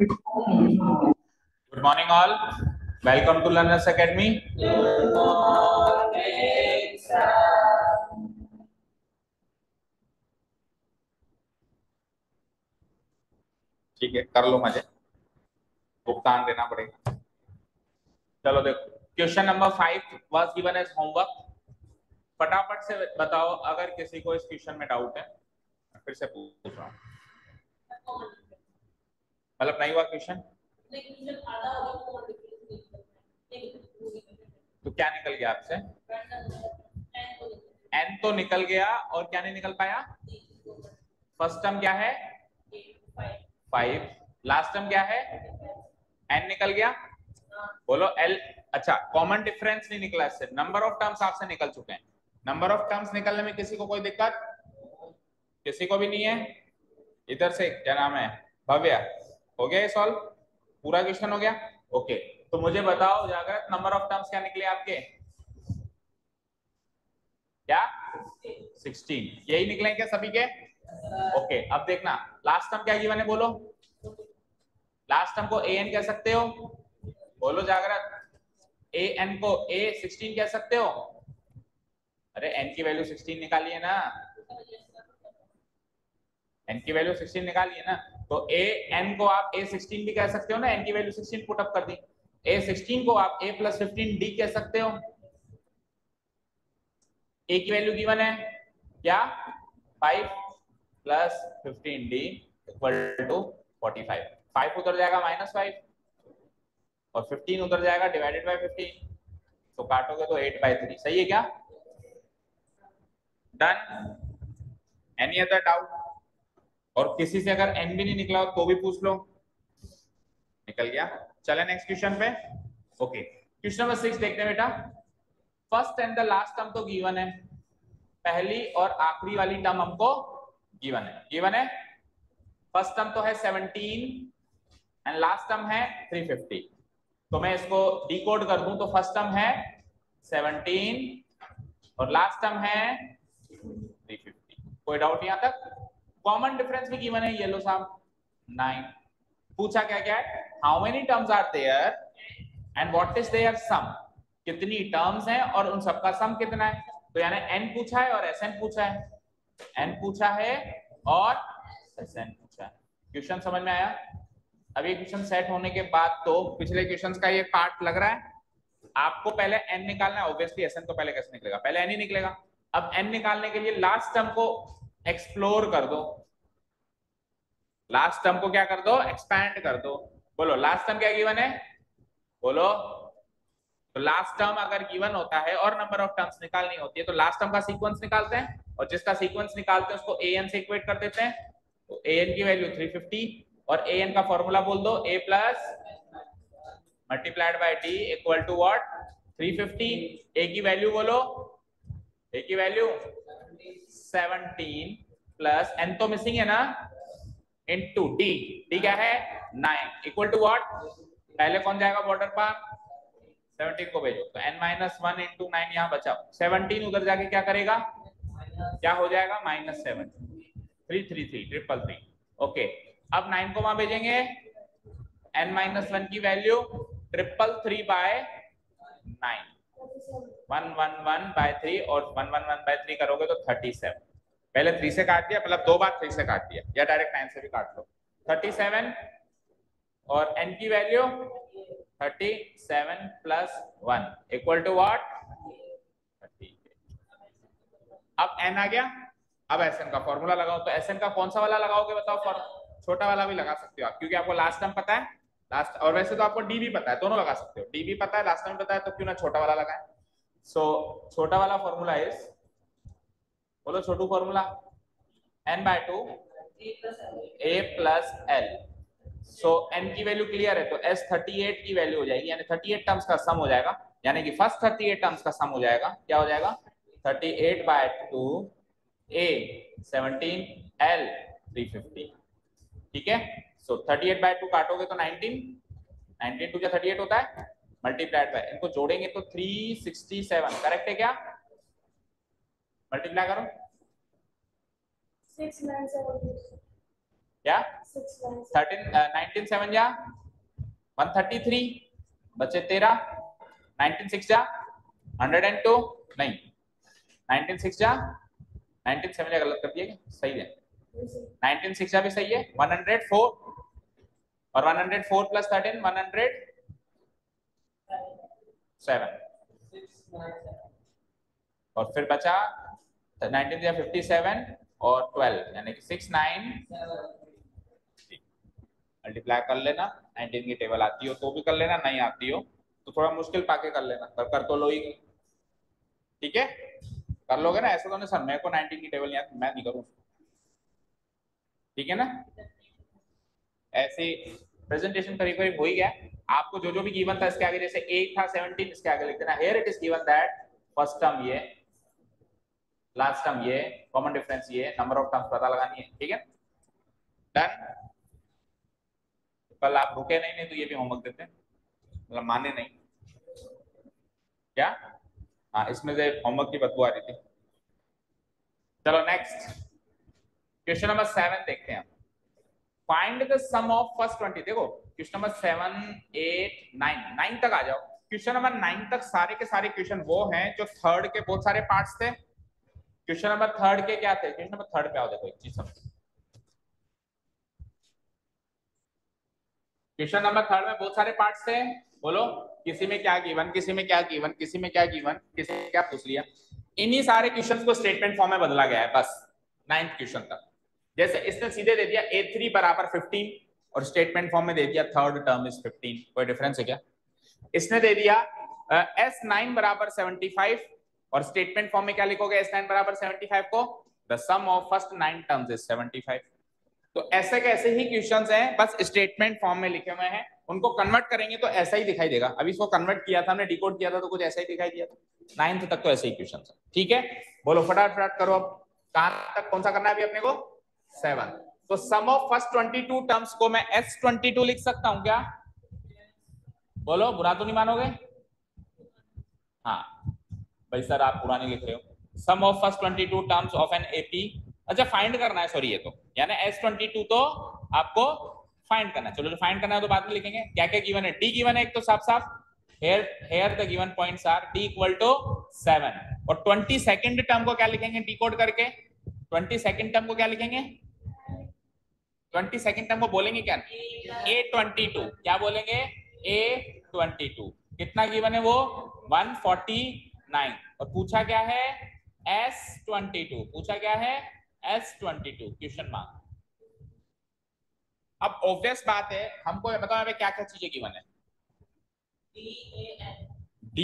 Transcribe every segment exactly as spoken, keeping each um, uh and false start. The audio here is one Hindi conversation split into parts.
Good morning, all. Welcome to Learners Academy. Good morning, sir. ठीक है, कर लो, मजे भुगतान देना पड़ेगा। चलो देखो, question number five was given as homework. फटाफट से बताओ अगर किसी को इस क्वेश्चन में डाउट है। फिर से पूछ रहा हूँ, मतलब नहीं हुआ क्वेश्चन तो क्या निकल गया आपसे? एन तो निकल गया और क्या नहीं निकल पाया? फर्स्ट टर्म क्या है? फाइव। लास्ट टर्म क्या है? एन निकल गया। बोलो एल। अच्छा, कॉमन डिफरेंस नहीं निकला इससे, नंबर ऑफ टर्म्स आपसे निकल चुके हैं। नंबर ऑफ टर्म्स निकलने में किसी को कोई दिक्कत? किसी को भी नहीं है? इधर से क्या नाम है? भव्य। हो गया ये सॉल्व? पूरा क्वेश्चन हो गया? ओके, तो मुझे बताओ जागृत, नंबर ऑफ टर्म्स क्या निकले आपके? क्या? सिक्सटीन। यही निकले क्या सभी के? ओके, अब देखना लास्ट टर्म क्या गिवन है, बोलो। लास्ट टर्म को ए एन कह सकते हो? बोलो जागृत, ए एन को ए सिक्सटीन कह सकते हो? अरे एन की वैल्यू सिक्सटीन निकालिए ना, एन की वैल्यू सिक्सटीन निकालिए ना। तो ए एन को आप ए सिक्सटीन भी कह सकते हो ना, एन की वैल्यू सिक्सटीन पुट अप कर दी। ए सिक्सटीन को आप ए प्लस फिफ्टीन डी कह सकते हो। ए की वैल्यू गिवन है क्या? Five plus fifteen D equal to forty five. Five उधर जाएगा माइनस फाइव और फिफ्टीन उधर जाएगा डिवाइडेड बाय फिफ्टीन, तो काटोगे तो एट बाय थ्री। सही है क्या? डन। Any other doubt? और किसी से अगर एन भी नहीं निकला हो तो भी पूछ लो। निकल गया। चले नेक्स्ट क्वेश्चन पे। ओके, क्वेश्चन नंबर सिक्स देखते हैं बेटा। First and the last term तो गिवन है, पहली और आखिरी वाली टर्म हमको गिवन है। गिवन है फर्स्ट टर्म तो है सेवनटीन एंड लास्ट टर्म है थ्री फिफ्टी। तो मैं इसको डिकोड कर दूं तो फर्स्ट टर्म है सेवनटीन और लास्ट टर्म है थ्री फिफ्टी। कोई डाउट यहां तक? कॉमन डिफरेंस भी गिवन है, येलो साहब नाइन। पूछा क्या क्या है? How many terms are there and what is their sum. कितनी टर्म्स हैं और उन सबका सम कितना है। तो यानी एन पूछा है और एस एन पूछा है, एन पूछा है और एस एन पूछा है। क्वेश्चन समझ में आया? अब ये क्वेश्चन सेट होने के बाद तो पिछले क्वेश्चंस का ये पार्ट लग रहा है। आपको पहले एन निकालना है, ऑब्वियसली एस एन तो पहले कैसे निकलेगा? पहले एन ही निकलेगा। अब एन निकालने के लिए लास्ट टर्म को एक्सप्लोर कर दो, लास्ट टर्म को क्या कर दो? एक्सपैंड कर दो। बोलो लास्ट टर्म क्या गिवन है? बोलो। तो लास्ट टर्म अगर गिवन होता है और नंबर ऑफ टर्म्स निकालनी होती है तो लास्ट टर्म का सीक्वेंस निकालते हैं और जिसका सीक्वेंस निकालते हैं उसको एन से इक्वेट कर देते हैं। तो एन की वैल्यू थ्री फिफ्टी और एन का फॉर्मूला बोल दो, A plus multiplied by D equal to what? Three fifty. A की वैल्यू बोलो, ए की वैल्यू सेवनटीन प्लस एन तो मिसिंग है ना, इनटू डी। डी क्या है? Nine equal to what? पहले कौन जाएगा बॉर्डर पर? सेवनटीन को भेजो तो n minus one into nine यहाँ बचा। सेवनटीन उधर जाके क्या करेगा? क्या हो जाएगा? Minus seven. Three three three triple three. Okay, अब नाइन को वहां भेजेंगे, n माइनस वन की value triple three by nine, one one one by three और one one one by three करोगे तो थर्टी सेवन। पहले थ्री से काट दिया, मतलब दो बार थ्री से काट दिया, या डायरेक्ट नाइन से भी काट लो। थर्टी सेवन और n की value thirty seven plus one equal to what? Thirty. अब n आ गया। अब Sn का फॉर्मूला लगाओ। तो Sn का कौन सा वाला लगाओगे बताओ? छोटा वाला भी लगा सकते हो आप, क्योंकि आपको लास्ट टर्म पता है, लास्ट और वैसे तो आपको डी भी पता है, दोनों लगा सकते हो। डी भी पता है, लास्ट टर्म पता है, तो क्यों ना छोटा वाला लगाए। सो so, छोटा वाला फॉर्मूला इज, बोलो छोटू formula, n by two a plus L. So n की वैल्यू क्लियर है तो s थर्टी एट की वैल्यू हो जाएगी, यानी थर्टी एट टर्म्स का सम हो जाएगा, यानी कि फर्स्ट थर्टी एट टर्म्स का सम हो जाएगा। क्या हो जाएगा? Thirty eight by two a seventeen l three fifty. ठीक है, so thirty eight by two काटोगे तो नाइनटीन, नाइनटीन टू क्या थर्टी एट होता है, मल्टीप्लाइड बाय, इनको जोड़ेंगे तो थ्री सिक्सटी सेवन। करेक्ट है क्या? मल्टीप्लाई करो। सिक्स नाइन सेवन क्या थर्टीन नाइनटीन सेवन जा वन थर्टी थ्री बचे तेरह, नाइनटीन सिक्स जा हंड्रेड एंड टू, नहीं नाइनटीन सिक्स जा नाइनटीन सेवन जा गलत कर दिया, सही है नाइनटीन सिक्स जा भी सही है, वन हंड्रेड फोर और one hundred four plus thirteen one hundred seven और फिर बचा नाइनटीन या फिफ्टी सेवन और ट्वेल्व यानी कि सिक्स नाइन, मल्टीप्लाई कर लेना, नाइनटीन की टेबल आती हो तो भी कर लेना, नहीं आती हो तो थोड़ा मुश्किल पाके कर लेना, कर कर तो लो ही, ठीक है कर लोगे ना, ऐसा तो नहीं सर मेरे को नाइनटीन की टेबल नहीं आती मैं नहीं करूँ, ठीक है ना। ऐसे प्रेजेंटेशन करीब करीब हो ही गया, आपको जो जो भी गिवन था इसके आगे, जैसे एट था सेवनटीन इसके आगे लिख देना, here it is given that first term ये, लास्ट टर्म ये, कॉमन डिफरेंस ये, नंबर ऑफ टर्म्स पता लगानी है, ठीक है डन। कल आप रुके नहीं नहीं तो ये भी होमवर्क देते हैं, मतलब माने नहीं क्या, हाँ इसमें से होमवर्क की बदबू आ रही थी। चलो नेक्स्ट क्वेश्चन नंबर सेवन देखते हैं, find the sum of first twenty. देखो question number seven eight nine, nine तक आ जाओ, क्वेश्चन नंबर नाइन तक सारे के सारे क्वेश्चन वो हैं जो थर्ड के बहुत सारे पार्ट्स थे। क्वेश्चन नंबर थर्ड के क्या थे, क्वेश्चन नंबर थर्ड पे आओ, देखो एक चीज समझ, क्वेश्चन नंबर थर्ड में बहुत सारे पार्ट्स थे, बोलो किसी में क्या गिवन, किसी में क्या गिवन, किसी में क्या गिवन, किसी में क्या पूछ लिया, इन्हीं सारे क्वेश्चंस को स्टेटमेंट फॉर्म में बदला गया है बस नाइन्थ क्वेश्चन तक। जैसे इसने सीधे दे दिया ए थ्री बराबर फिफ्टीन और स्टेटमेंट फॉर्म में दे दिया थर्ड टर्म इज फिफ्टीन, कोई डिफरेंस है क्या। इसने दे दिया एस नाइन बराबर सेवेंटी फाइव और स्टेटमेंट फॉर्म में क्या लिखोगे एस नाइन बराबर सेवेंटी फाइव को, the sum of first nine terms is seventy five. तो ऐसे कैसे ही क्वेश्चंस हैं बस स्टेटमेंट फॉर्म में लिखे हुए हैं, उनको कन्वर्ट करेंगे तो ऐसा ही दिखाई देगा। अभी इसको कन्वर्ट किया था हमने, डिकोड किया था तो कुछ ऐसा ही दिखाई दिया था। नाइन्थ तक तो ऐसे ही क्वेश्चन है, ठीक है बोलो फटाफट फटाफट करो। अब कहां तक कौन सा करना है अभी अपने को, सेवन। तो sum of first twenty two terms को मैं एस ट्वेंटी टू लिख सकता हूं क्या, बोलो बुरा तो नहीं मानोगे, हाँ भाई सर आप पुरानी लिख रहे हो। Sum of first twenty two terms of an AP, अच्छा फाइंड करना है सॉरी, ये तो यानी एस ट्वेंटी टू तो आपको फाइंड करना है, चलो जो फाइंड करना है तो बाद में लिखेंगे। क्या क्या गिवन है, डी गिवन है एक तो साफ साफ, here here the given points are d equal to seven, और ट्वेंटी सेकंड टर्म को क्या लिखेंगे डिकोड करके, ट्वेंटी सेकंड टर्म को क्या लिखेंगे, ट्वेंटी सेकंड टर्म को बोलेंगे क्या, ए ट्वेंटी टू, क्या बोलेंगे ए ट्वेंटी टू, कितना गिवन है वो वन फोर्टी नाइन, और पूछा क्या है एस ट्वेंटी टू, पूछा क्या है S twenty two question mark. अब ऑब्वियस बात है हमको बताओ क्या क्या चीजें गिवन है, डी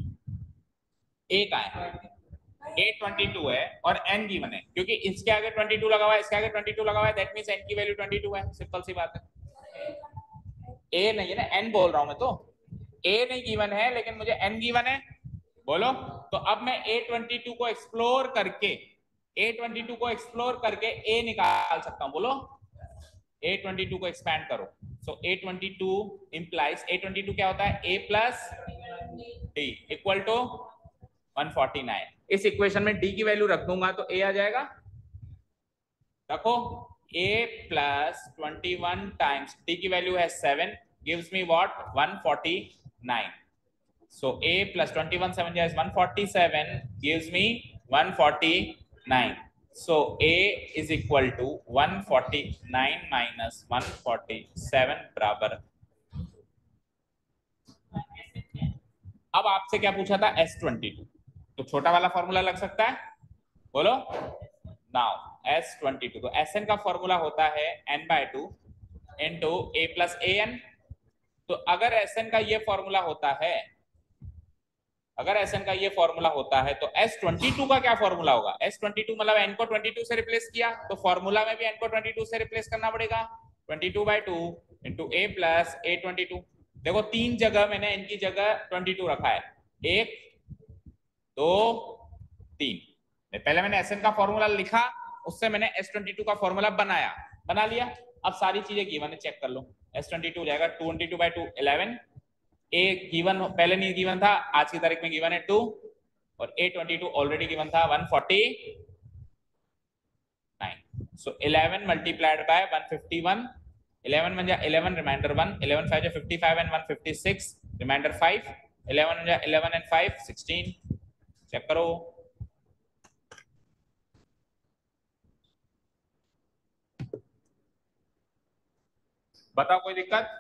ए का है, ए ट्वेंटी टू है और एन गिवन है, क्योंकि इसके आगे ट्वेंटी टू लगा हुआ है, इसके आगे ट्वेंटी टू लगा हुआ है, दैट मींस एन की वैल्यू ट्वेंटी टू है, सिंपल सी बात है। ए नहीं है ना, एन बोल रहा हूं मैं तो, ए नहीं गिवन है लेकिन मुझे एन गिवन है, बोलो। तो अब मैं ए ट्वेंटी टू को एक्सप्लोर करके, ए ट्वेंटी टू को एक्सप्लोर करके ए निकाल सकता हूं, बोलो ए ट्वेंटी टू को एक्सपैंड करो। So A twenty two implies, A twenty two क्या होता है A plus D equal to one forty nine. इस इक्वेशन में डी की वैल्यू रख दूंगा तो ए आ जाएगा, रखो A plus twenty one times D की वैल्यू है seven gives me what one forty nine. So A plus twenty one seven is one forty seven gives me one forty nine. So A is equal to one forty nine minus one forty seven बराबर। अब आपसे क्या पूछा था एस ट्वेंटी टू, तो छोटा वाला फॉर्मूला लग सकता है, बोलो नाउ एस ट्वेंटी टू, तो एस एन का फॉर्मूला होता है N by two into A plus A N. तो अगर एस एन का ये फॉर्मूला होता है, अगर एस एन का ये फॉर्मूला होता है तो एस ट्वेंटी टू का क्या फॉर्मूला होगा, एस ट्वेंटी टू मतलब एन को ट्वेंटी टू से रिप्लेस किया तो फॉर्मूला में भी एन को ट्वेंटी टू से रिप्लेस करना पड़ेगा, twenty two by two into A plus A twenty two. देखो तीन जगह मैंने एन की जगह ट्वेंटी टू रखा है, एक दो तीन। पहले मैंने एस एन का फॉर्मूला लिखा, उससे मैंने एस ट्वेंटी टू का फॉर्मूला बनाया, बना लिया। अब सारी चीजें गिवन है, चेक कर लो, एस ट्वेंटी टू जाएगा twenty two by two eleven, A given पहले नहीं गिवन था, आज की तारीख में गिवन है टू, और A twenty two already given था one forty nine. So eleven multiplied by one fifty one, eleven में जा eleven reminder one, eleven five जा fifty five and one fifty six reminder five, eleven में जा eleven and five sixteen. Check करो। बताओ कोई दिक्कत?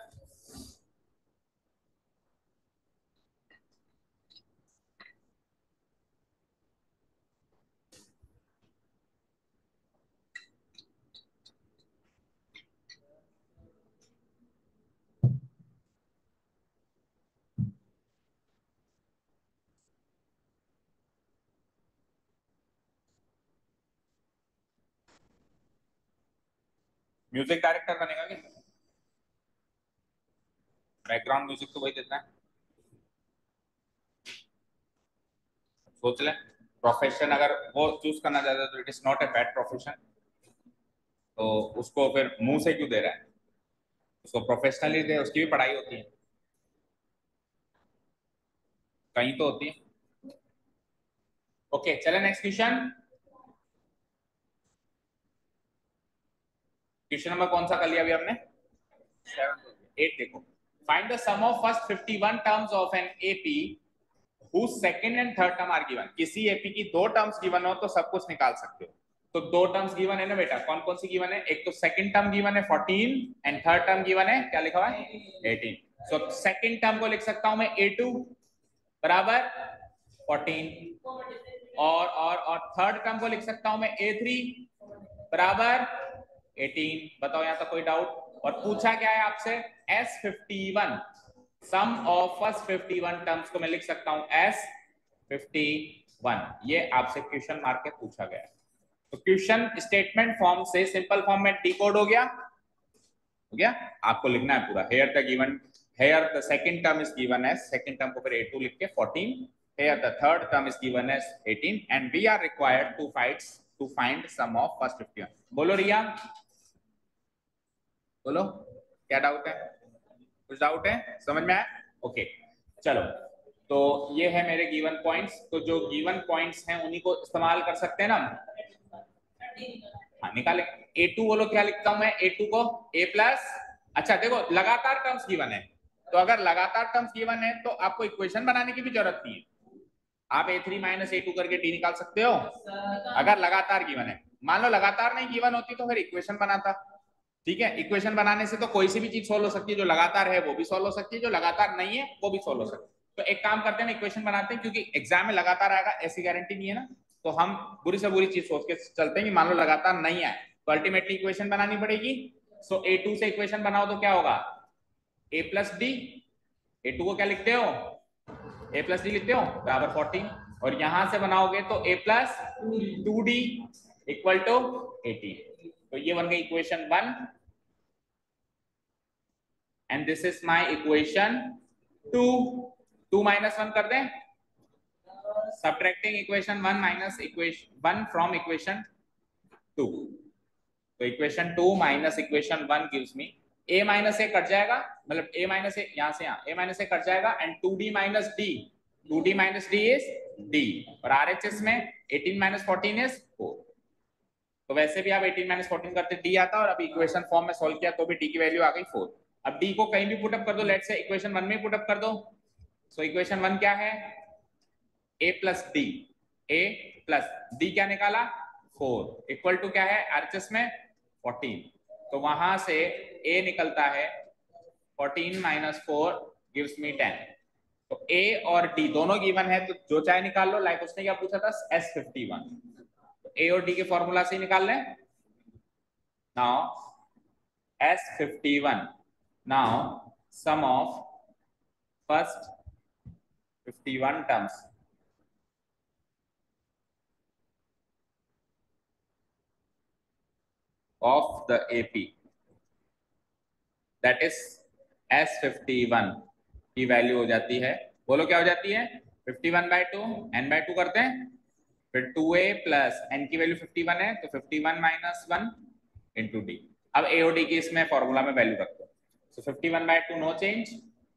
म्यूजिक डायरेक्टर बनेगा क्या? बैकग्राउंड म्यूजिक तो वही देता है। सोच ले, प्रोफेशन अगर वो चूज करना चाहता है तो it is not a bad profession, तो उसको फिर मुंह से क्यों दे रहा है? उसको प्रोफेशनली दे, उसकी भी पढ़ाई होती है, कहीं तो होती है। ओके चले नेक्स्ट क्वेश्चन। क्वेश्चन नंबर कौन सा कर लिया अभी हमने? एट। देखो, find the sum of first fifty one terms of an AP whose second and third term are given। किसी एपी की दो टर्म्स गिवन हो तो सब कुछ निकाल सकते हो। तो दो टर्म्स गिवन है ना बेटा, कौन कौन सी गिवन है? एक तो सेकंड टर्म गिवन है fourteen and third term given है, क्या लिखा हुआ है? एटीन। सो सेकंड टर्म को लिख सकता हूं मैं ए टू बराबर फोर्टीन, और और और थर्ड टर्म को लिख सकता हूं मैं ए थ्री बराबर एटीन। बताओ यहां तक कोई डाउट? और पूछा क्या है आपसे? S fifty one, sum of first fifty one terms को मैं लिख सकता हूं एस फिफ्टी वन। ये आपसे क्वेश्चन मार्क के पूछा गया है। तो क्वेश्चन स्टेटमेंट फॉर्म से सिंपल फॉर्म में डिकोड हो गया हो गया आपको लिखना है पूरा। Here the given, here the second term is given as, second term को फिर ए टू लिख के fourteen, here the third term is given as eighteen and we are required to find to find sum of first fifty one. बोलो रिया, बोलो क्या डाउट है? कुछ डाउट है? समझ में आया? ओके चलो, तो ये है मेरे गिवन पॉइंट्स। तो जो गिवन पॉइंट्स हैं उन्हीं को इस्तेमाल कर सकते हैं ना। हाँ निकाले। ए टू बोलो क्या लिखता हूं मैं? ए टू को ए प्लस, अच्छा देखो लगातार टर्म्स गिवन है, तो अगर लगातार टर्म्स गिवन है तो आपको इक्वेशन बनाने की भी जरूरत नहीं है। आप A three minus A two करके डी निकाल सकते हो अगर लगातार गिवन है। मान लो लगातार नहीं गिवन होती तो फिर इक्वेशन बनाता। ठीक है, इक्वेशन बनाने से तो कोई सी भी चीज सोल्व हो सकती है, जो लगातार है वो भी सोल्व हो सकती है, जो लगातार नहीं है वो भी सोल्व हो सकती है। तो एक काम करते हैं, इक्वेशन बनाते हैं, क्योंकि एग्जाम में लगातार आएगा ऐसी गारंटी नहीं है ना। तो हम बुरी से बुरी चीज सोच के चलते हैं कि मान लो लगातार नहीं आए तो अल्टीमेटली इक्वेशन बनानी पड़ेगी। सो ए टू से इक्वेशन बनाओ तो क्या होगा? A plus d. A two को क्या लिखते हो? ए प्लस डी लिखते हो बराबर फोर्टीन, और यहां से बनाओगे तो a plus two d equal to eighteen. तो ये बन गई equation one and this is my equation two. Two minus one कर दें, subtracting equation one minus equation one from equation two. तो equation two minus equation one gives me a minus a cut जाएगा, मतलब a minus a यहां से यहां a minus a कट जाएगा and two d minus d, two d minus d is d, और R H S में eighteen minus fourteen is four. तो वैसे भी आप एटीन minus फोर्टीन करते d आता, और अभी इक्वेशन फॉर्म में सॉल्व किया तो भी d की वैल्यू आ गई फोर। अब d को कहीं भी पुटअप कर दो, लेट से इक्वेशन वन में पुटअप कर दो। सो इक्वेशन वन क्या है? a plus d, a plus d क्या निकाला? फोर इक्वल टू क्या है आरएचएस में? फोर्टीन। तो वहां से a निकलता है fourteen minus four gives me ten. तो a और d दोनों गिवन है, तो जो चाहे निकाल लो। लाइक उसने क्या पूछा था? S fifty one. तो a और d के फॉर्मूला से ही निकाल लें। Now S fifty one, now sum of first fifty-one terms of the A P, that is S fifty one की वैल्यू हो जाती है, बोलो क्या हो जाती है? Fifty one by two, n by two करते हैं, फिर टू ए प्लस n की वैल्यू फिफ्टी वन है तो fifty one minus one into d. अब a और d की इसमें फॉर्मूला में वैल्यू रखो। So fifty one by two no change,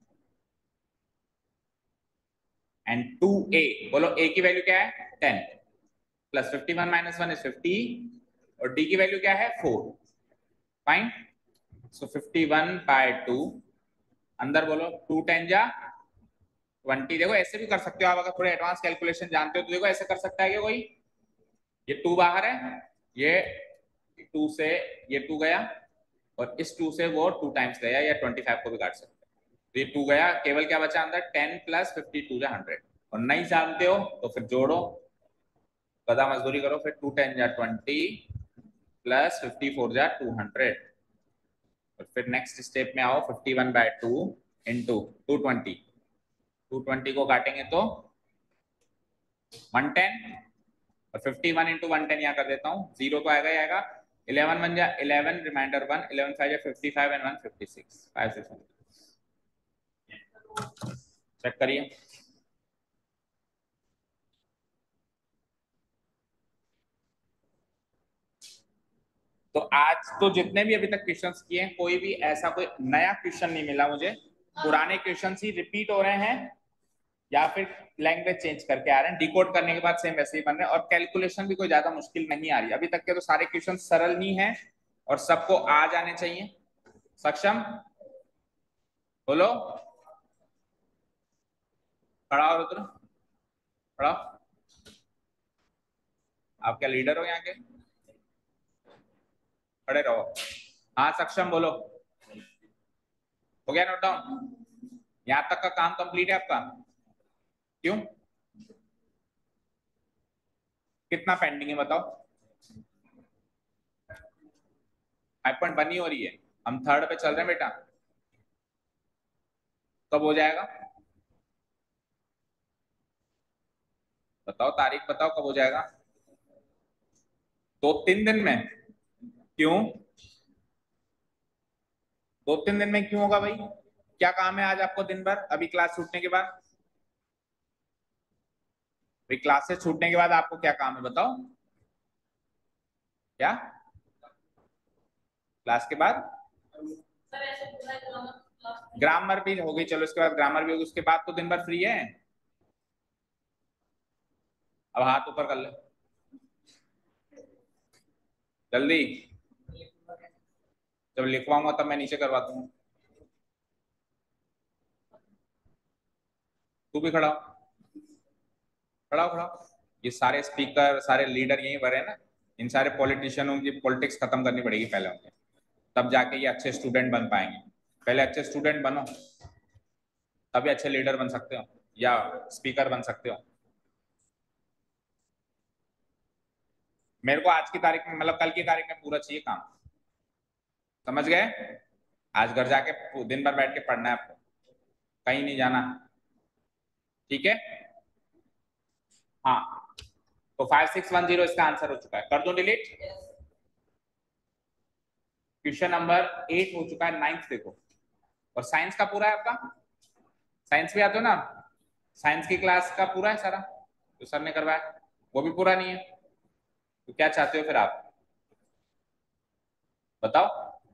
and two a, बोलो a की वैल्यू क्या है? Ten, plus fifty one minus one is fifty, और डी की वैल्यू क्या है four. Fine. So fifty one by two, अंदर बोलो टू टेन जा ट्वेंटी। देखो ऐसे भी कर सकते हो आप, अगर थोड़े एडवांस कैलकुलेशन जानते हो तो देखो ऐसे कर सकता है कि कोई, ये टू बाहर है, ये टू से ये टू गया और इस टू से वो टू टाइम्स गया, या ट्वेंटी फाइव को भी काट सकते हैं। तो ये टू गया, केवल क्या बचा अंदर, टेन प्लस फिफ्टी टू जा हंड्रेड। और नहीं जानते हो तो फिर जोड़ो, गधा मजदूरी करो, फिर टू टेन जा ट्वेंटी प्लस फिफ्टी फोर जा टू हंड्रेड। और फिर नेक्स्ट स्टेप में आओ, fifty one by two into two twenty, two twenty को काटेंगे तो वन टेन, और fifty one into one ten यहाँ कर देता हूँ, जीरो तो आएगा ही आएगा। इलेवन वन जा eleven, reminder one, eleven five जा fifty five and one fifty six, five six. Check करिए। तो आज तो जितने भी अभी तक क्वेश्चंस किए हैं, कोई भी ऐसा कोई नया क्वेश्चन नहीं मिला मुझे, पुराने क्वेश्चंस ही रिपीट हो रहे हैं या फिर लैंग्वेज चेंज करके आ रहे हैं, डिकोड करने के बाद सेम वैसे ही बन रहे हैं, और कैलकुलेशन भी कोई ज्यादा मुश्किल नहीं आ रही। अभी तक के तो सारे क्वेश्चन सरल ही हैं और सबको आ जाने चाहिए। सक्षम बोलो, खड़ा हो रुद्र, खड़ा। आप क्या लीडर हो यहाँ के, खड़े रहो। हाँ सक्षम बोलो, हो गया नोट डाउन, यहां तक का काम कंप्लीट है आपका? क्यों, कितना पेंडिंग है बताओ? फाइव पॉइंट वन ही हो रही है, हम थर्ड पे चल रहे हैं बेटा। कब हो जाएगा बताओ, तारीख बताओ कब हो जाएगा? दो तीन दिन में? क्यों दो तीन दिन में क्यों होगा भाई? क्या काम है आज आपको दिन भर, अभी क्लास छूटने के बाद? भाई क्लासेस छूटने के बाद आपको क्या काम है बताओ? क्या क्लास के बाद? ग्रामर भी होगी, चलो इसके बाद ग्रामर भी होगी, उसके बाद तो दिन भर फ्री है। अब हाथ ऊपर कर ले जल्दी, जब लिखवाऊंगा तब मैं नीचे करवा दूंगा। तू भी खड़ा हो, खड़ा हो, खड़ा हो। ये सारे स्पीकर, सारे लीडर यहीं भरे हैं ना, इन सारे पॉलिटिशियनों की पॉलिटिक्स खत्म करनी पड़ेगी पहले उनके, तब जाके ये अच्छे स्टूडेंट बन पाएंगे। पहले अच्छे स्टूडेंट बनो, तभी अच्छे लीडर बन सकते हो या स्पीकर बन सकते हो। मेरे को आज की तारीख में, मतलब कल की तारीख में पूरा चाहिए काम, समझ गए? आज घर जाके दिन भर बैठ के पढ़ना है आपको, कहीं नहीं जाना, ठीक है? हाँ, तो फाइव सिक्स वन जीरो इसका आंसर हो चुका है, कर दो डिलीट। क्वेश्चन नंबर एट हो चुका है, नाइन्थ देखो। और साइंस का पूरा है आपका, साइंस भी आते हो ना, साइंस की क्लास का पूरा है सारा जो सर ने करवाया, वो भी पूरा नहीं है, तो क्या चाहते हो फिर आप बताओ?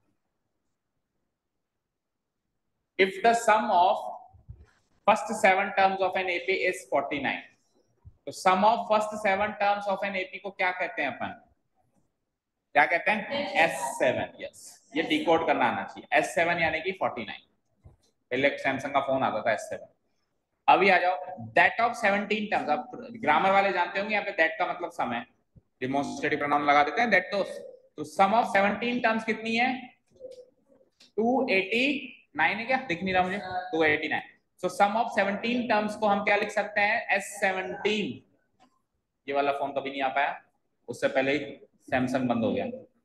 If the sum of first seven terms of an AP is forty nine, तो sum of first seven terms of an AP को क्या कहते हैं अपन? क्या कहते हैं? S seven. यस, ये डिकोड करना आना चाहिए। एस सेवन यानी कि फोर्टी नाइन, पहले सैमसंग का फोन आता था एस सेवन। अभी आ जाओ, दैट ऑफ सेवनटीन टर्म्स। अब ग्रामर वाले जानते होंगे यहाँ पे दैट का मतलब सम है, डिमोन्स्ट्रेटिव प्रोनाउन लगा देते हैं दैट। तो तो सम ऑफ सेवनटीन टर्म्स कितनी है? टू एटी नाइन है क्या, दिख नहीं रहा मुझे, two eighty nine. So sum of seventeen terms को हम क्या लिख सकते हैं? S seventeen. ये वाला फोन कभी नहीं आ पाया, उससे पहले ही सैमसंग बंद हो गया।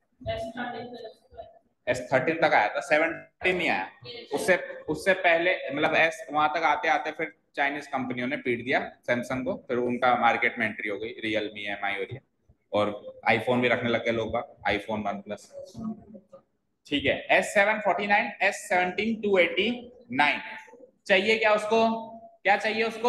एस थर्टीन तक आया था, सेवनटीन नहीं आया। उससे उससे पहले, मतलब एस वहां तक आते आते फिर चाइनीज कंपनियों ने पीट दिया सैमसंग को, फिर उनका मार्केट में एंट्री हो गई, रियलमी, एम आई और ये, और आईफोन भी रखने लग गए लोग, आईफोन वन प्लस। ठीक है, S seven forty nine, S seventeen two eighty nine. चाहिए क्या उसको, क्या चाहिए उसको?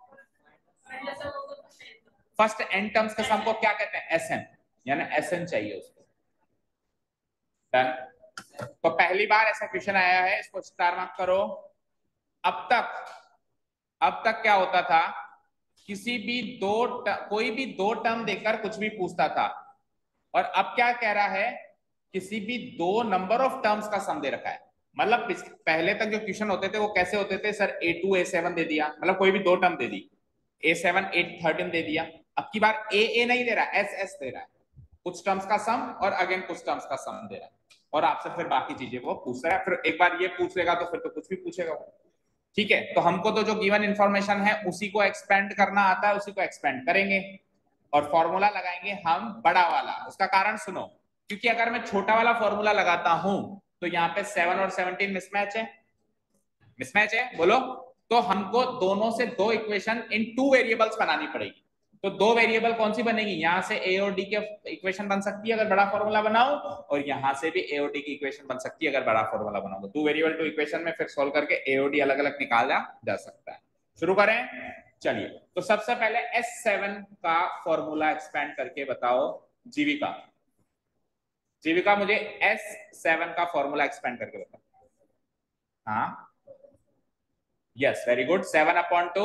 फर्स्ट एन टर्म्स के सम को क्या कहते हैं? एस एन, यानी एस एन चाहिए उसको। डन। तो पहली बार ऐसा क्वेश्चन आया है, इसको स्टार मार्क करो। अब तक अब तक क्या होता था, किसी भी दो कोई भी दो टर्म देकर कुछ भी पूछता था, और अब क्या कह रहा है, किसी भी दो नंबर ऑफ टर्म्स का सम दे रखा है। मतलब पहले तक जो क्वेश्चन होते थे वो कैसे होते थे, sir a two a seven दे दिया, मतलब कोई भी दो टर्म दे दी, ए सेवन ए थर्टीन दे दिया। अब की बार ए ए नहीं दे रहा, एस एस दे रहा है, कुछ टर्म्स का सम और अगेन कुछ टर्म्स का सम दे रहा है, और आपसे फिर बाकी चीजें वो पूछ रहा है। फिर एक बार ये पूछ लेगा तो फिर तो कुछ भी पूछेगा। ठीक है, तो हमको तो जो गिवन इंफॉर्मेशन है उसी को एक्सपेंड करना आता है, उसी को एक्सपेंड करेंगे और फॉर्मूला लगाएंगे हम बड़ा वाला। उसका कारण सुनो, क्योंकि अगर मैं छोटा वाला फॉर्मूला लगाता हूं तो यहाँ पे सेवन और सेवनटीन मिसमैच है, मिसमैच है बोलो, तो हमको दोनों से दो इक्वेशन इन टू वेरिएबल्स बनानी पड़ेगी। तो दो वेरिएबल कौन सी बनेगी, यहां से ए और डी के इक्वेशन बन सकती है अगर बड़ा फॉर्मूला बनाओ, और यहां से भी ए और डी की इक्वेशन बन सकती है अगर बड़ा फॉर्मूला बनाओ। टू वेरिएबल टू इक्वेशन में फिर सोल्व करके ए और डी अलग अलग निकाला जा सकता है। शुरू करें, चलिए। तो सबसे पहले एस सेवन का फॉर्मूला एक्सपेंड करके बताओ जीविका। जीविका मुझे एस सेवन का फॉर्मूला एक्सपेंड करके बताओ। हाँ yes, very good. Seven upon two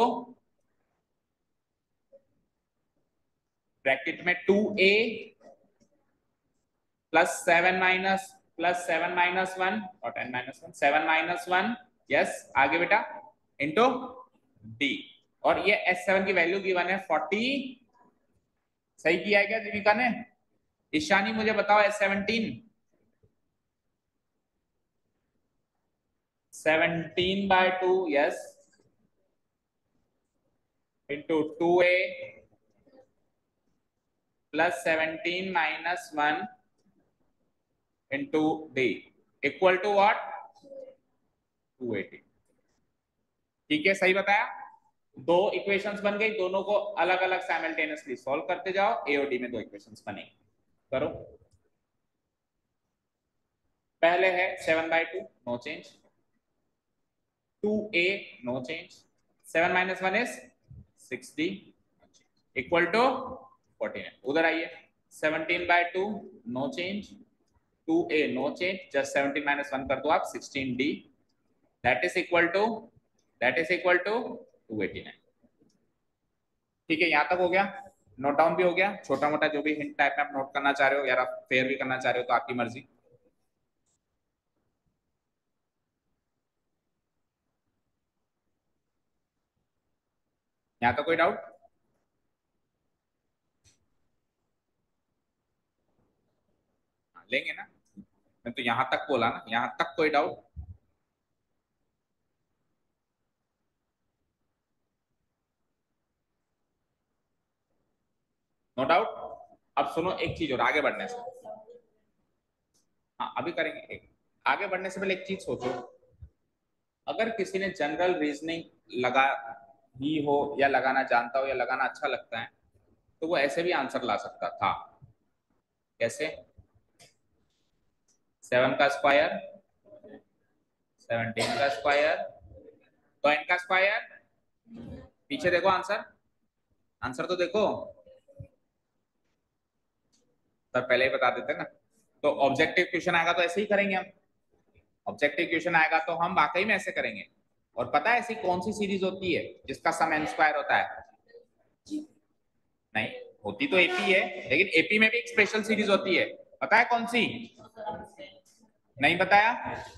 bracket में two a plus seven minus plus seven minus one और ten minus one, seven minus one, yes आगे बेटा, इंटू डी। और ये एस सेवन की वैल्यू गिवन है फोर्टी। सही किया है क्या जीविका ने? ईशानी मुझे बताओ S seventeen, seventeen by two, yes, into two a plus seventeen minus one into d equal to what, two eighty. ठीक है, सही बताया। दो इक्वेशंस बन गई, दोनों को अलग अलग साइमल्टेनियसली सॉल्व करते जाओ, ए और डी में दो इक्वेशंस बनेंगे। करो। पहले है seven by two, no change, two a no change, seven minus one is six d equal to fourteen. उधर आइए, seventeen by two no change, two a no change, just seventeen minus one कर दो आप, sixteen d, that is equal to that is equal to two eighty nine. ठीक है, यहां तक हो गया, नोट डाउन भी हो गया। छोटा मोटा जो भी हिंट टाइप में आप नोट करना चाह रहे हो, या आप फेयर भी करना चाह रहे हो तो आपकी मर्जी। यहाँ तो कोई डाउट? लेंगे ना, मैं तो यहां तक बोला ना, यहां तक कोई डाउट? No doubt. अब सुनो एक चीज और, आगे बढ़ने से, हाँ अभी करेंगे, एक आगे बढ़ने से पहले एक चीज सोचो, अगर किसी ने जनरल रीजनिंग लगा ही हो या लगाना जानता हो या लगाना अच्छा लगता है, तो वो ऐसे भी आंसर ला सकता था। कैसे? सेवन का स्क्वायर, सेवनटीन का स्क्वायर, तो एन का स्क्वायर, पीछे देखो आंसर, आंसर तो देखो, सर पहले ही बता देते ना। तो ऑब्जेक्टिव क्वेश्चन आएगा तो ऐसे ही करेंगे हम, ऑब्जेक्टिव क्वेश्चन आएगा तो हम वाकई में ऐसे करेंगे। और पता है ऐसी कौन सी सीरीज होती है जिसका सम एन स्क्वायर होता है? नहीं होती तो एपी है, लेकिन एपी में भी एक स्पेशल सीरीज होती है, पता है कौन सी? नहीं बताया?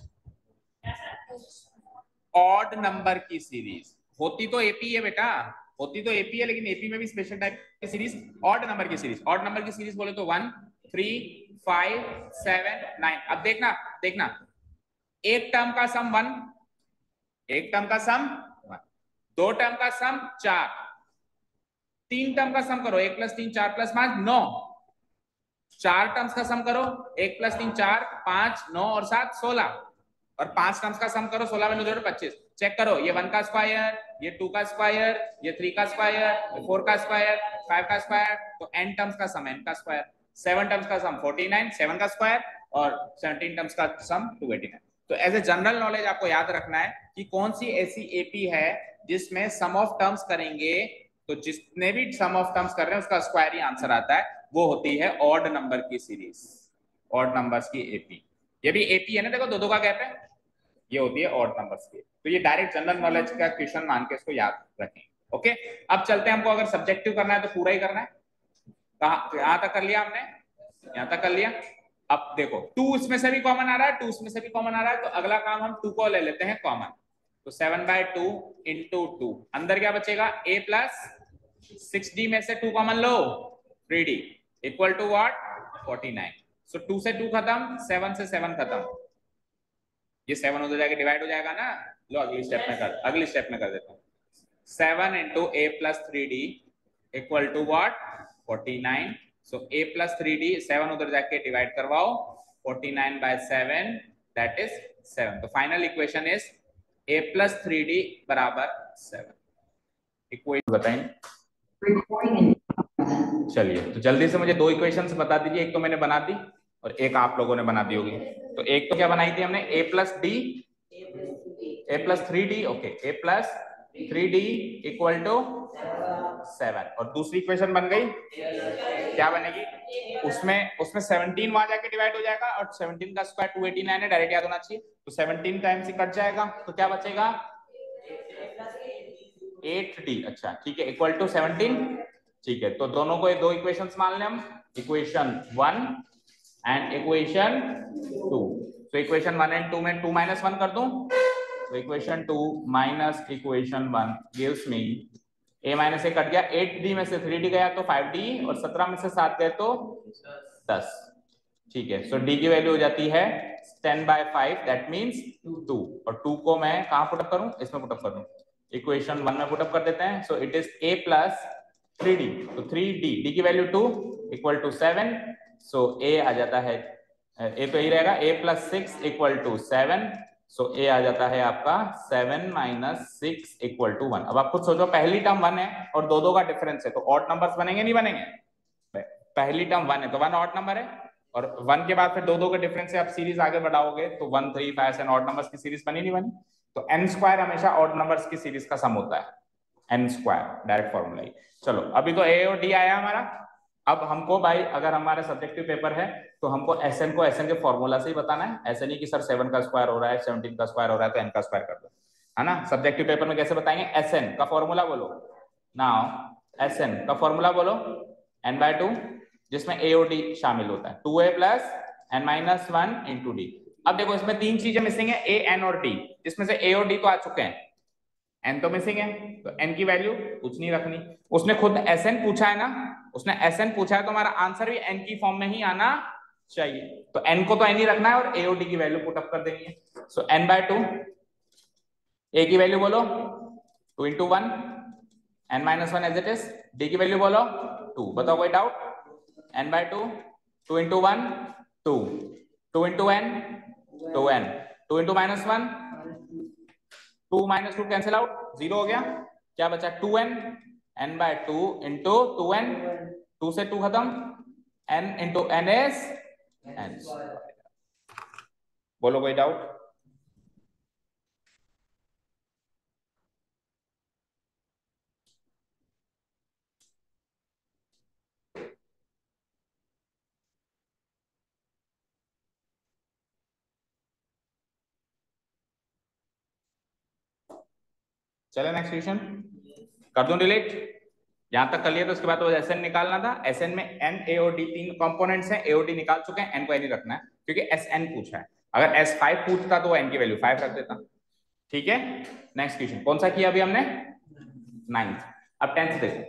ऑड नंबर की सीरीज होती तो एपी है बेटा, होती तो एपी है, लेकिन एपी में भी स्पेशल टाइप की सीरीज ऑड नंबर की सीरीज। ऑड नंबर की सीरीज बोले तो one, three, five, seven, nine. अब देखना देखना, एक टर्म का सम वन, एक टर्म का सम वन, दो टर्म का सम चार, तीन टर्म का सम करो, एक प्लस तीन चार प्लस पांच नौ, चार टर्म्स का सम करो, एक प्लस तीन चार, पांच, नौ और सात सोलह, और पांच टर्म्स का सम करो, सोलह में नौ पच्चीस। चेक करो, ये वन का स्क्वायर, ये टू का स्क्वायर, ये थ्री का स्क्वायर, ये फोर का स्क्वायर, फाइव का स्क्वायर, तो एन टर्म्स का सम एन का स्क्वायर, सेवन टर्म्स का सम फोर्टी नाइन, सेवन का स्क्वायर, और सेवनटीन टर्म्स का सम टू एटी नाइन। तो एज ए जनरल नॉलेज आपको याद रखना है कि कौन सी ऐसी एपी है जिसमें सम ऑफ टर्म्स करेंगे तो जितने भी सम ऑफ टर्म्स कर रहे हैं उसका स्क्वायर ही आंसर आता है, वो होती है ऑड नंबर की सीरीज, ऑड नंबर्स की एपी। ये भी एपी है ना, देखो दो दो का गैप है, ये होती है ऑड नंबर्स की। तो ये डायरेक्ट जनरल नॉलेज का क्वेश्चन मान के इसको याद रखें। ओके, अब चलते हैं, हमको अगर सब्जेक्टिव करना है तो पूरा ही करना है। कहा यहां तक कर लिया हमने? यहां तक कर लिया। अब देखो टू इसमें से भी कॉमन आ रहा है, टू इसमें से भी कॉमन आ रहा है, तो अगला काम हम टू को ले लेते हैं कॉमन। तो seven by two into two, अंदर क्या बचेगा a प्लस सिक्स डी में से टू कॉमन लो, three d equal to what, forty nine. So two से टू खत्म, सेवन से सेवन खत्म, ये सेवन उधर जाके डिवाइड हो जाएगा ना। लो अगली स्टेप में कर, अगली स्टेप में कर देता हूँ। Seven into A plus three d equal to what, forty nine. So a plus three d, seven उधर जाके डिवाइड करवाओ, forty nine by seven that is seven. तो final equation is a plus three d बराबर सेवन। इक्वेशन बताएं। चलिए तो जल्दी से मुझे दो इक्वेशंस बता दीजिए, एक तो मैंने बना दी और एक आप लोगों ने बना दी होगी। तो एक तो क्या बनाई थी हमने, a plus d, a plus three d, okay, a plus three d equal to seven. और दूसरी इक्वेशन बन गई, क्या बनेगी, उसमें उसमें सेवनटीन वहां जाके डिवाइड हो जाएगा और सेवनटीन का स्क्वायर टू एटी नाइन है, डायरेक्ट याद होना चाहिए। तो सेवनटीन टाइम्स ही कट जाएगा, तो क्या बचेगा, एट डी। अच्छा ठीक है, इक्वल टू सेवनटीन। ठीक है, तो दोनों को दो इक्वेशंस मान लें हम, equation one and equation two. तो इक्वेशन वन एंड टू में टू माइनस वन कर दूं, तो equation two minus equation one gives me, a minus a cut गया, एट डी में से थ्री डी गया तो फाइव डी, और सत्रह में से सात गए तो दस। ठीक है, सो d की वैल्यू हो जाती है ten by five, that means two. और टू को मैं कहां पुटअप करूं, इसमें पुटअप कर दूं, इक्वेशन वन में पुटअप कर देते हैं। So it is a plus three d, तो थ्री डी, d की value two equal to seven. So a आ जाता है, a तो यही रहेगा, a plus six equal to seven. So so, a आ जाता है आपका seven minus six equal to one. अब आप खुद सोचो, पहली टर्म वन है और दो दो का डिफरेंस है, तो ऑड नंबर्स बनेंगे नहीं बनेंगे, पहली टर्म वन है तो वन ऑड नंबर है, और वन के बाद फिर दो दो के डिफरेंस से आप सीरीज आगे बढ़ाओगे तो वन थ्री फाइव से ऑड नंबर्स की सीरीज बनी नहीं बनी। तो एन स्क्वायर हमेशा ऑड नंबर्स की सीरीज का सम होता है, एन स्क्वायर, डायरेक्ट फॉर्मूला ही। चलो अभी तो ए और डी आया हमारा। अब हमको भाई, अगर हमारा सब्जेक्टिव पेपर है तो हमको एसएन को एसएन के फॉर्मूला से ही बताना है, ऐसे नहीं कि सर सेवन का स्क्वायर हो रहा है, सेवनटीन का स्क्वायर हो रहा है तो एन का स्क्वायर कर दो, है ना। सब्जेक्टिव पेपर में कैसे बताएंगे, एसएन का फॉर्मूला बोलो, नाउ एसएन का फॉर्मूला बोलो, एन बाय टू, जिसमें ए और डी शामिल होता है, two a plus n minus one into d. अब देखो इसमें तीन चीजें मिसिंग है, ए एन और डी, जिसमें से ए और डी तो आ चुके हैं, एन तो मिसिंग है, तो एन की वैल्यू कुछ नहीं रखनी। उसने खुद एसएन पूछा है ना, उसने एसएन पूछा है तो हमारा आंसर भी एन की फॉर्म में ही आना चाहिए। तो एन को तो एन ही रखना है और ए और डी की वैल्यू पुट अप कर देनी है। So n by two, a की वैल्यू बोलो two into one, n minus one as it is, d की वैल्यू बोलो टू। बताओ कोई doubt, n by two, two into one two, two into n two n, two into minus one, two minus two cancel out, zero हो गया, क्या बचा two n, n by two into two n, two से टू खत्म, n into N is n. बोलो कोई डाउट, चले नेक्स्ट क्वेश्चन कर दूं डिलीट, यहां तक कर लिया तो उसके बाद तो एसएन निकालना था। एसएन में एन ए और डी तीन कंपोनेंट्स हैं, ए और डी निकाल चुके हैं, एन को एन ही रखना है क्योंकि एस एन पूछा है। अगर एस फाइव पूछता तो एन की वैल्यू फाइव रख देता। ठीक है, नेक्स्ट क्वेश्चन कौन सा किया अभी हमने, नाइन्थ। अब टेंथ देखो,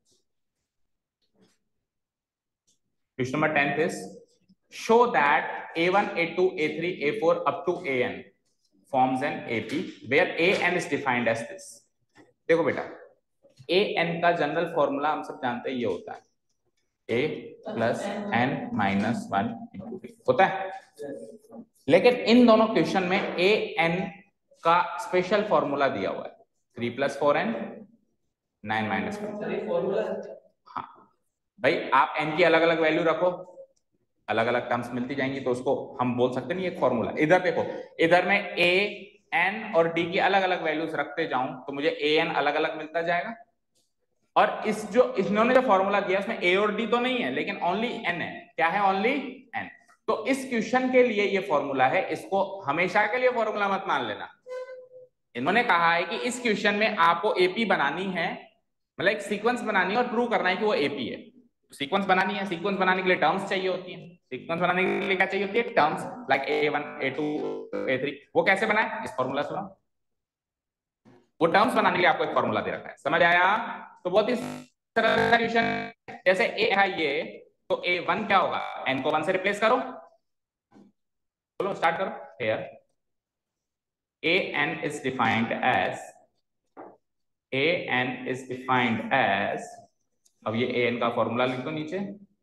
question number tenth is show that a one, a two, a three, a four up to A N forms an A P where A N is defined as this। देखो बेटा, A N का जनरल फॉर्मूला हम सब जानते हैं, ये होता है A plus n minus one into d होता है, लेकिन इन दोनों क्वेश्चन में A N का स्पेशल फॉर्मूला दिया हुआ है, three plus four n, nine minus one. हाँ भाई, आप n की अलग अलग वैल्यू रखो, अलग अलग टर्म्स मिलती जाएंगी, तो उसको हम बोल सकते नहीं एक फॉर्मूला। इधर देखो, इधर में a, n और d की अलग अलग वैल्यूज रखते जाऊं तो मुझे a n अलग अलग मिलता जाएगा। और इस जो इन्होंने जो फॉर्मूला दिया उसमें a और d तो नहीं है, लेकिन ओनली n है। क्या है, ओनली n। तो इस क्वेश्चन के लिए ये फॉर्मूला है, इसको हमेशा के लिए फॉर्मूला मत मान लेना। इन्होंने कहा है कि इस क्वेश्चन में आपको एपी बनानी है, मतलब एक सीक्वेंस बनानी है और प्रूव करना है कि वो एपी है। सीक्वेंस बनानी है, सीक्वेंस बनाने के लिए टर्म्स चाहिए होती हैं, सीक्वेंस बनाने के लिए क्या चाहिए होती है? Terms, like a one a two a three. वो कैसे बनाए? इस फॉर्मूला से बनाओ। वो टर्म्स बनाने के लिए आपको एक फॉर्मूला दे रखा है, समझ आया? तो बहुत ही सरल सॉल्यूशन। जैसे ए है ये, तो ए वन क्या होगा? एन को वन से रिप्लेस करो, बोलो स्टार्ट करो। Here a n is defined as a n is defined as अब ये ए एन का फॉर्मूला लिख दो नीचे।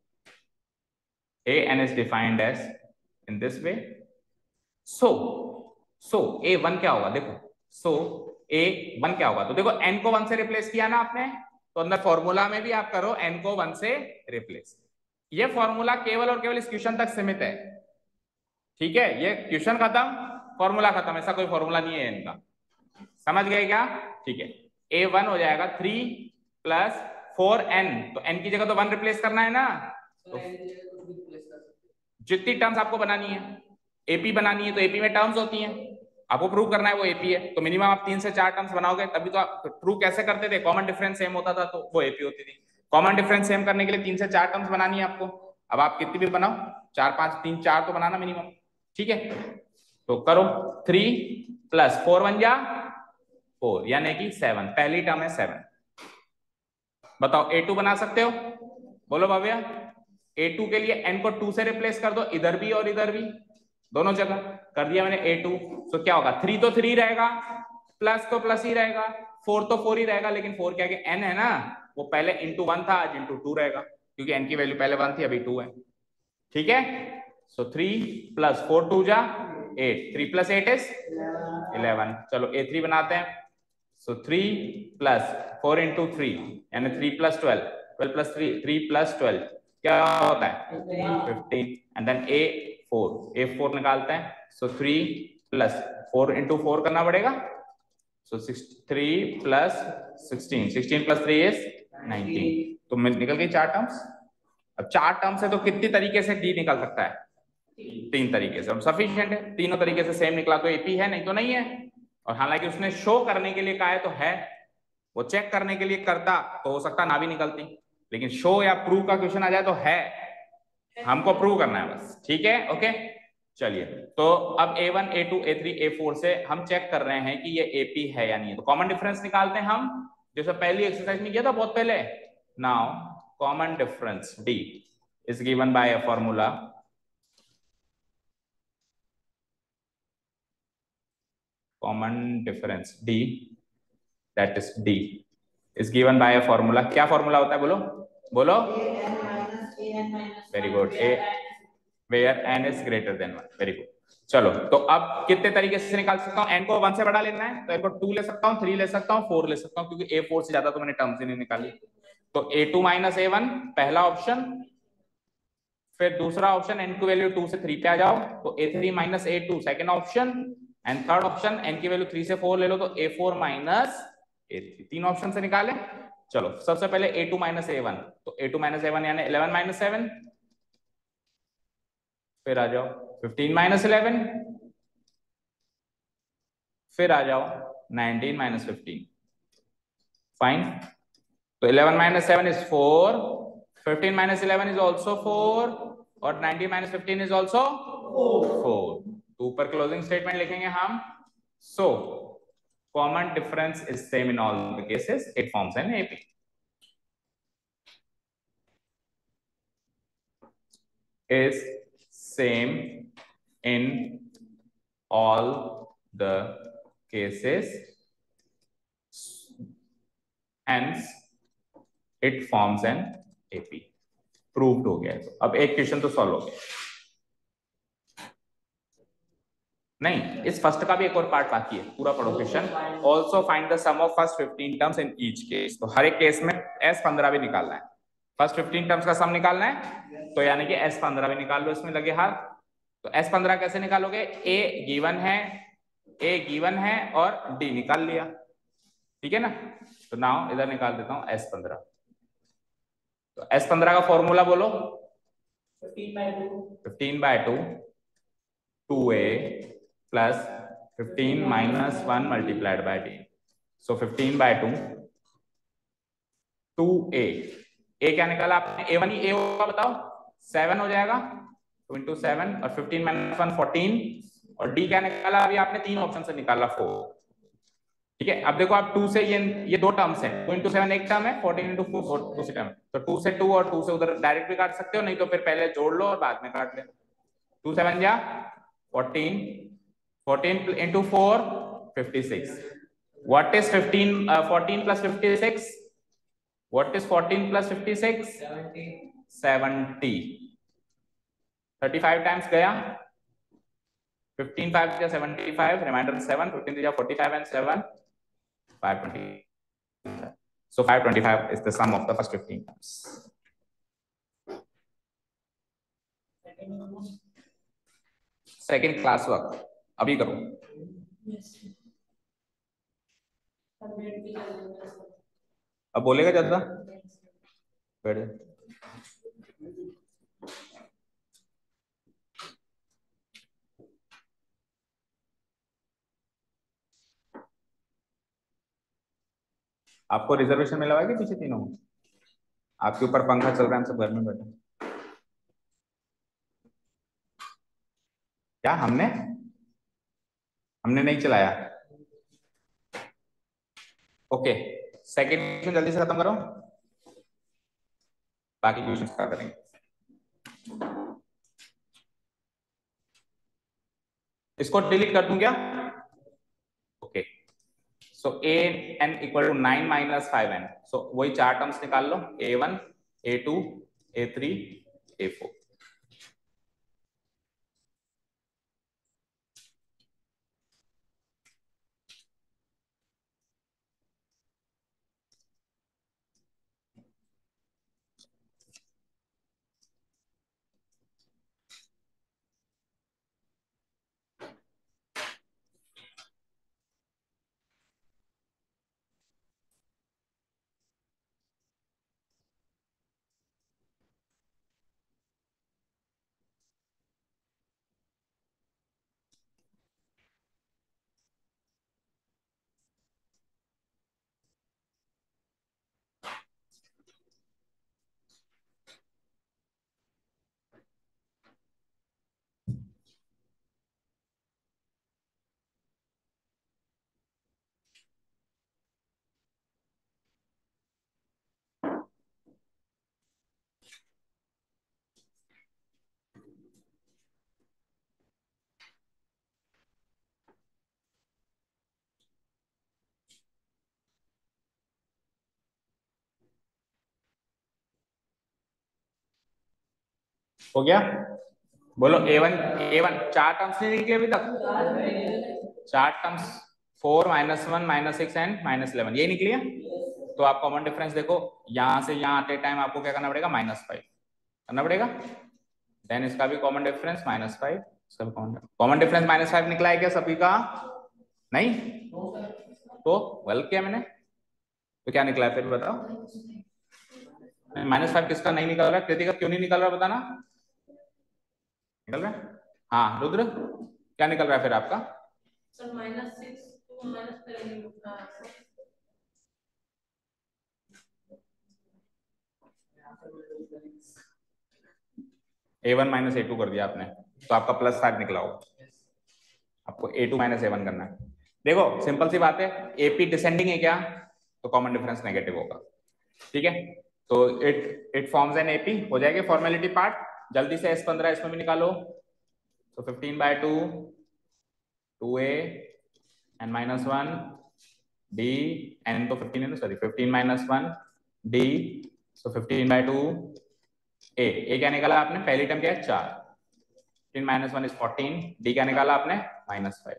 A n is defined as in this way. So so a one क्या होगा? देखो, सो ए वन क्या होगा? तो देखो एन को वन से रिप्लेस किया ना आपने, तो अंदर फॉर्मूला में भी आप करो एन को वन से रिप्लेस। ये फॉर्मूला केवल और केवल इस क्वेश्चन तक सीमित है, ठीक है? ये क्वेश्चन खत्म, फॉर्मूला खत्म, ऐसा कोई फॉर्मूला नहीं है इनका। समझ गए क्या? ठीक है। ए वन हो जाएगा थ्री प्लस फोर एन, तो एन की जगह तो वन रिप्लेस करना है ना, तो जितनी टर्म्स आपको बनानी है, एपी बनानी है, तो एपी में टर्म्स होती हैं, आपको प्रूव करना है वो एपी है, तो मिनिमम आप तीन से चार टर्म्स बनाओगे तभी तो आप प्रूव कैसे करते थे? कॉमन डिफरेंस सेम होता था तो वो एपी होती थी। कॉमन डिफरेंस सेम करने के लिए तीन से चार टर्म्स बनानी है आपको। अब आप कितनी भी बनाओ, चार पांच, तीन चार तो बनाना मिनिमम, ठीक है? तो करो, थ्री प्लस फोर वन जा फोर, यानी कि सेवन। पहली टर्म है सेवन। बताओ ए टू बना सकते हो? बोलो भव्या। ए टू के लिए एन को टू से रिप्लेस कर दो, इधर भी और इधर भी, दोनों जगह कर दिया मैंने ए टू। तो क्या होगा? थ्री तो थ्री रहेगा, प्लस तो प्लस ही रहेगा, फोर तो फोर ही रहेगा, लेकिन फोर क्या एन है ना, वो पहले इंटू वन था, आज इंटू टू रहेगा, क्योंकि एन की वैल्यू पहले वन थी अभी टू है, ठीक है? So three plus four two जा eight, three plus eight is eleven. चलो ए थ्री बनाते हैं। So three plus four into three यानी three plus twelve, twelve plus three, three plus twelve क्या होता है? Fifteen. And then a four, a four निकालते हैं। So three plus four into four करना पड़ेगा, so six, three plus sixteen, sixteen plus three is nineteen. तो निकल गई चार टर्म्स। अब चार टर्म से तो कितनी तरीके से डी निकल सकता है? तीन तरीके से। अब सफिशिएंट है, तीनों तरीके से सेम निकला तो एपी है, नहीं तो नहीं है। और हालांकि उसने शो करने के लिए कहा है तो है, वो चेक करने के लिए करता तो हो सकता ना भी निकलती, लेकिन शो या प्रूव का क्वेश्चन आ जाए तो है, हमको प्रूव करना है बस, ठीक है? ओके चलिए, तो अब a one a two a three a four से हम चेक कर रहे हैं कि ये एपी है या नहीं है। तो कॉमन डिफरेंस निकालते हैं हम, जैसे पहली एक्सरसाइज में किया था बहुत पहले। Now common difference d is given by a formula, common difference d, that is d is given by a formula. क्या फॉर्मूला होता है? बोलो बोलो। Very good, a where n is greater than one. Very good. चलो, तो अब कितने तरीके से निकाल सकता हूँ? n को वन से बड़ा लेना है तो n को टू ले सकता हूँ, थ्री ले सकता हूँ, फोर ले सकता हूँ, क्योंकि ए फोर से ज्यादा तो मैंने टर्म्स ही नहीं निकाली। तो a two minus a one पहला ऑप्शन, फिर दूसरा ऑप्शन n की वैल्यू टू से थ्री पे आ जाओ तो a three minus A two second option, and third option n की वैल्यू थ्री से फोर ले लो तो a four minus a three. तीन ऑप्शन से निकाले। चलो सबसे पहले a two minus a one, तो a two minus a one यानी इलेवन माइनस सेवन, फिर आ जाओ फिफ्टीन माइनस इलेवन, फिर आ जाओ नाइनटीन माइनस फिफ्टीन। फाइन। तो eleven minus seven is four, fifteen minus eleven is also four, और nineteen minus fifteen is also four. तो ऊपर क्लोजिंग स्टेटमेंट लिखेंगे हम। So common difference is same in all the cases, it forms an AP. is same in all the cases, hence it forms an A P. Proved हो गया। तो अब एक क्वेश्चन तो सॉल्व हो गया। नहीं, इस फर्स्ट का भी एक और पार्ट बाकी है, पूरा पढ़ो question. Also find the sum of first fifteen terms in each case. तो हर एक केस में एस पंद्रह भी निकालना है, फर्स्ट फिफ्टीन टर्म्स का सम निकालना है, तो यानी कि एस पंद्रह भी निकाल लो, इसमें लगे हाथ। तो एस पंद्रह कैसे निकालोगे? ए गिवन है, ए गिवन है और डी निकाल लिया, ठीक है ना? तो नाउ इधर निकाल देता हूं एस पंद्रह। तो एस पंद्रह का फॉर्मूला बोलो। Fifteen by two, two a plus fifteen minus one multiplied by d. So fifteen by two, two a a क्या निकाला आपने, ए वन ही ए होगा, बताओ सेवन हो जाएगा, टू इंटू सेवन और फिफ्टीन माइनस वन फोर्टीन, और डी क्या निकाला अभी आपने, तीन ऑप्शन से निकाला फोर। ठीक है, अब देखो आप टू से ये ये दो टर्म्स हैं, टू इंटू सेवन एक टर्म है, फोर्टीन इंटू फोर दूसरी टर्म, तो टू से टू और टू से उधर डायरेक्ट भी काट सकते हो, नहीं तो फिर पहले जोड़ लो और बाद में काट लेना। टू सेवन जा fourteen, fourteen into four fifty six. What is fifteen fourteen plus fifty six, what is fourteen plus fifty six, seventy. Thirty five times गया, फिफ्टीन फाइव जा seventy five, remainder seven, fifteen जा forty five and seven five twenty. So five twenty-five is the sum of the first fifteen terms. Second class work अभी करो। अब बोलेगा ज्यादा, बैठ जा। आपको रिजर्वेशन मिला हुआ है कि पीछे तीनों, आपके ऊपर पंखा चल रहा है, हम सब घर में बैठे। क्या हमने हमने नहीं चलाया। ओके, सेकंड क्वेश्चन जल्दी से खत्म करो, बाकी क्वेश्चन स्टार्ट करेंगे। इसको डिलीट कर दूं क्या? Okay, so a n equal to nine minus five n, so वही चार टर्म्स निकाल लो, a one a two a three a four. हो गया, बोलो ए वन ए वन चार टर्म्स नहीं निकले अभी तक, चार terms four minus one minus six and minus eleven, ये निकली है। तो आप कॉमन डिफरेंस देखो, यहां से यहां आते टाइम आपको क्या करना पड़ेगा, माइनस फाइव करना पड़ेगा, देन इसका भी कॉमन डिफरेंस माइनस फाइव, सब common common difference minus five निकला है क्या सभी का? नहीं, तो गलत किया मैंने, तो क्या निकला है फिर बताओ। माइनस फाइव किसका नहीं निकल रहा है, कृतिका क्यों नहीं निकल रहा बताना, निकल रहा है? हाँ रुद्र, क्या निकल रहा है फिर आपका? Sir minus six two minus a one minus A two कर दिया आपने, तो आपका प्लस फाइव निकला हो, आपको a two minus a one करना है। देखो सिंपल सी बात है, एपी डिसेंडिंग है क्या, तो कॉमन डिफरेंस नेगेटिव होगा। ठीक है, तो it it forms an AP, हो जाएगी फॉर्मेलिटी पार्ट। जल्दी से एस पंद्रह इसमें भी निकालो, तो fifteen by two, two a n minus one d, n तो फिफ्टीन है ना, sorry fifteen minus one d, so fifteen by two a. A क्या निकाला आपने, पहली टर्म क्या है चार, fifteen minus one is fourteen, d क्या निकाला आपने माइनस फाइव।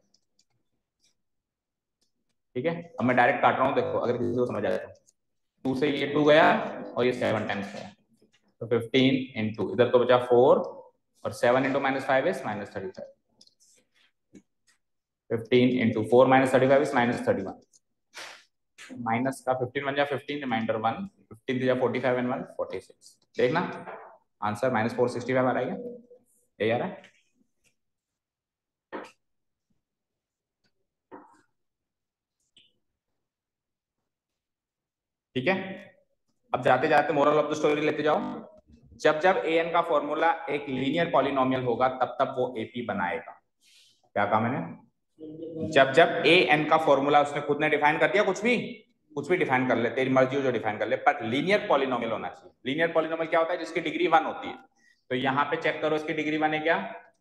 ठीक है, अब मैं डायरेक्ट काट रहा हूँ, देखो अगर किसी को समझ आए तो, टू से ये टू गया और ये सेवन टाइम्स गया, तो फिफ्टीन इंटू इधर तो बचा फोर, और seven into minus five is minus thirty five, fifteen into four minus thirty five is minus thirty one, minus का फिफ्टीन वन जा फिफ्टीन, रिमाइंडर वन, फिफ्टीन जा forty five and one forty six. देखना answer minus four sixty five आ रहा है, ये आ रहा है। ठीक है, अब जाते जाते मोरल ऑफ द स्टोरी लेते जाओ, जब जब ए एन का फॉर्मूला एक लीनियर पॉलिनोमियल होगा तब तब वो एपी बनाएगा। क्या कहा मैंने? जब जब ए एन का फॉर्मूला उसने खुद ने डिफाइन कर दिया, कुछ भी कुछ भी डिफाइन कर ले, तेरी मर्जी हो जो डिफाइन कर ले, पर लीनियर पॉलिनोमियल होना चाहिए। लीनियर पॉलिनोमियल क्या होता है? जिसकी डिग्री वन होती है। तो यहाँ पे चेक करो, इसकी डिग्री वन है क्या?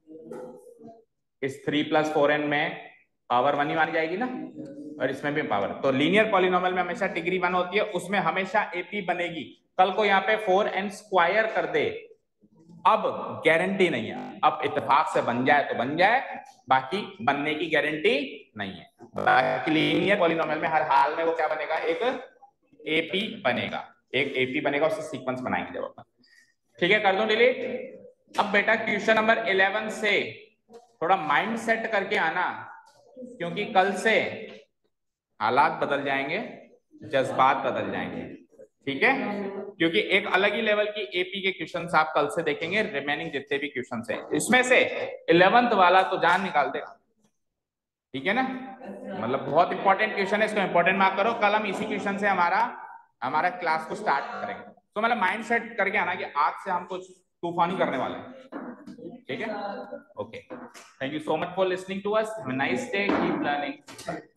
इस थ्री प्लस फोर एन में पावर वन ही मानी जाएगी ना, और इसमें भी पावर। तो लीनियर पॉलिनोमियल में हमेशा डिग्री वन होती है, उसमें हमेशा एपी बनेगी। कल को यहाँ पे फोर एन स्क्वायर कर दे, अब गारंटी नहीं है। अब इत्तेफाक से बन जाए तो बन जाए, बाकी बनने की गारंटी नहीं है। बाकी लीनियर पॉलिनोमियल में हर हाल में वो क्या बनेगा? एक एपी बनेगा, एक एपी बनेगा, उससे सीक्वेंस बनाएंगे जब अपन। ठीक है, कर दूं डिलीट। अब बेटा क्वेश्चन नंबर इलेवन से थोड़ा माइंड सेट करके आना, क्योंकि कल से हालात बदल जाएंगे, जज्बात बदल जाएंगे। ठीक है, क्योंकि एक अलग ही लेवल की एपी के क्वेश्चंस आप कल से देखेंगे। रिमेनिंग जितने भी क्वेश्चंस हैं इसमें से इलेवेंथ वाला तो जान निकाल देगा। ठीक है ना, मतलब बहुत इंपॉर्टेंट क्वेश्चन है, इसको इंपॉर्टेंट मार्क करो। कल हम इसी क्वेश्चन से हमारा हमारा क्लास को स्टार्ट करेंगे। तो मतलब माइंड सेट करके आना कि आज से हम कुछ तूफानी करने वाले हैं। ठीक है, okay, thank you so much for listening to us, have a nice day, keep learning.